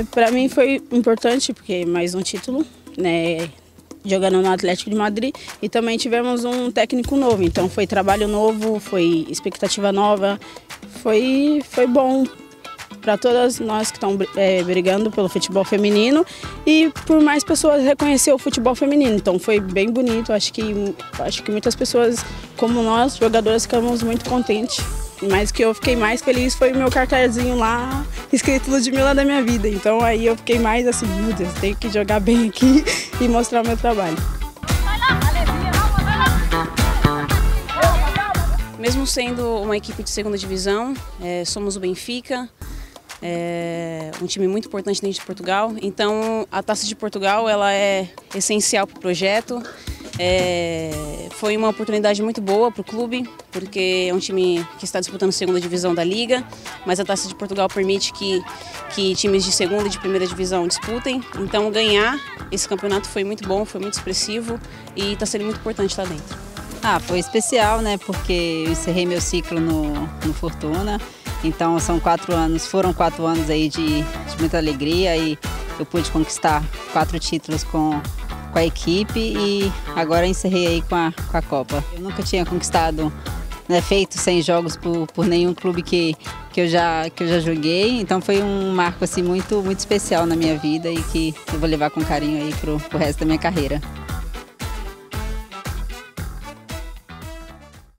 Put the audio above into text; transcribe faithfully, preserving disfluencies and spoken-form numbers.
para mim foi importante porque mais um título, né? Jogando no Atlético de Madrid e também tivemos um técnico novo, então foi trabalho novo, foi expectativa nova, foi, foi bom para todas nós que estão é, brigando pelo futebol feminino e por mais pessoas reconhecer o futebol feminino, então foi bem bonito, acho que, acho que muitas pessoas como nós, jogadoras, ficamos muito contentes. Mas o que eu fiquei mais feliz foi o meu cartazinho lá, escrito Ludmilla da minha vida. Então aí eu fiquei mais assim, meu Deus, tenho que jogar bem aqui e mostrar o meu trabalho. Mesmo sendo uma equipe de segunda divisão, é, somos o Benfica, é, um time muito importante dentro de Portugal. Então a Taça de Portugal ela é essencial para o projeto. É, foi uma oportunidade muito boa para o clube, porque é um time que está disputando a segunda divisão da Liga, mas a Taça de Portugal permite que, que times de segunda e de primeira divisão disputem. Então ganhar esse campeonato foi muito bom, foi muito expressivo e está sendo muito importante lá dentro. Ah, foi especial, né? Porque eu encerrei meu ciclo no, no Fortuna, então são quatro anos, foram quatro anos aí de, de muita alegria e eu pude conquistar quatro títulos com com a equipe e agora encerrei aí com a, com a Copa. Eu nunca tinha conquistado, né, feito cem jogos por, por nenhum clube que, que, eu já, que eu já joguei, então foi um marco assim, muito, muito especial na minha vida e que eu vou levar com carinho aí pro, pro resto da minha carreira.